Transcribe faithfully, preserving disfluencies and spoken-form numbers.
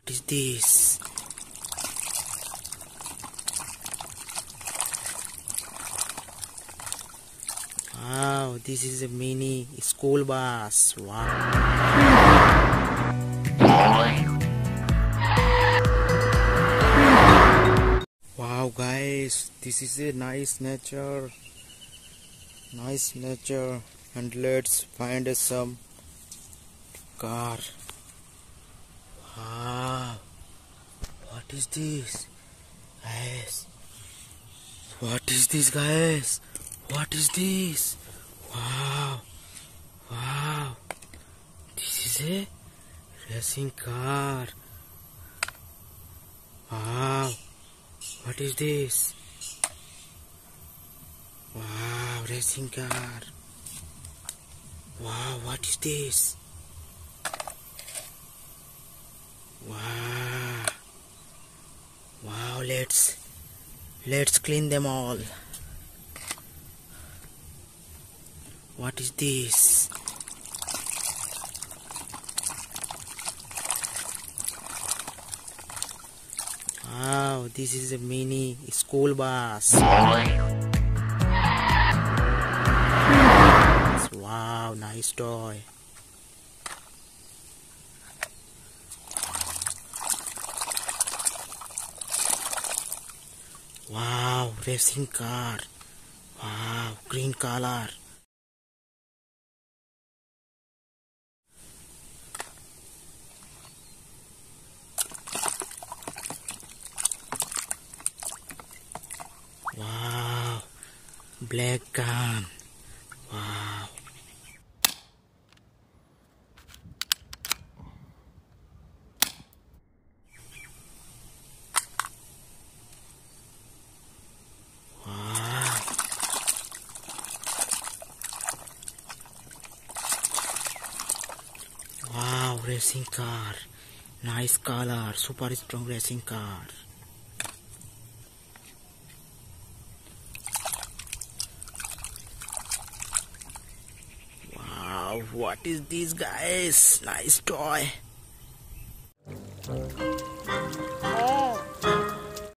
is this? Wow, this is a mini school bus. Wow. Wow guys, this is a nice nature. Nice nature. And let's find some car. Wow. What is this? Guys. What is this guys? What is this? Wow. Wow. This is a racing car. Wow. What is this? Wow, racing car. Wow, what is this? Wow. Wow, let's let's clean them all. What is this? Wow, this is a mini school bus. Wow, nice toy. Wow, racing car. Wow, green color. Wow, black gun. Wow. Wow. Wow, racing car. Nice color, super strong racing car. Wow, what is this guys? Nice toy.